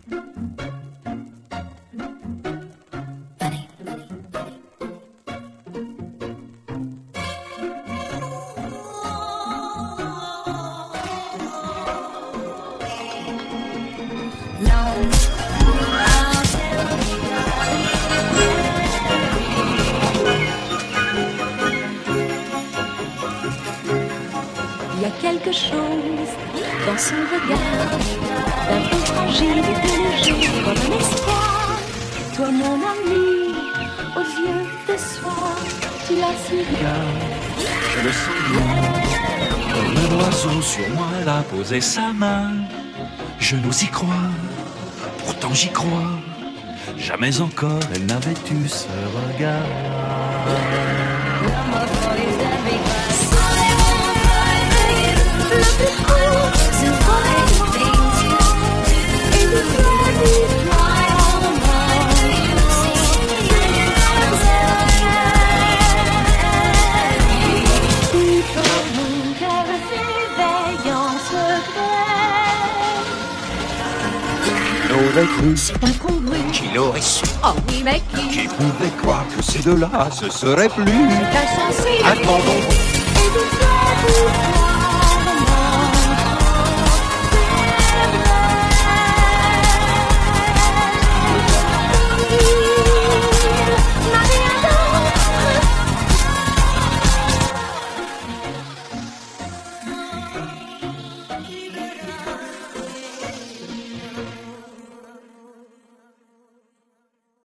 Il y a quelque chose dans son regard, d'un peu fragile et léger comme un espoir. Toi mon ami, aux yeux de soie, tu l'as suivi. Je le sens bien, comme un oiseau sur moi, elle a posé sa main. Je n'ose y croire, pourtant j'y crois. Jamais encore elle n'avait eu ce regard. C'est incongru. Qui l'aurait su? Oh oui, mais Qui pouvait croire que ces deux-là ce serait plus C'est insensé. attendons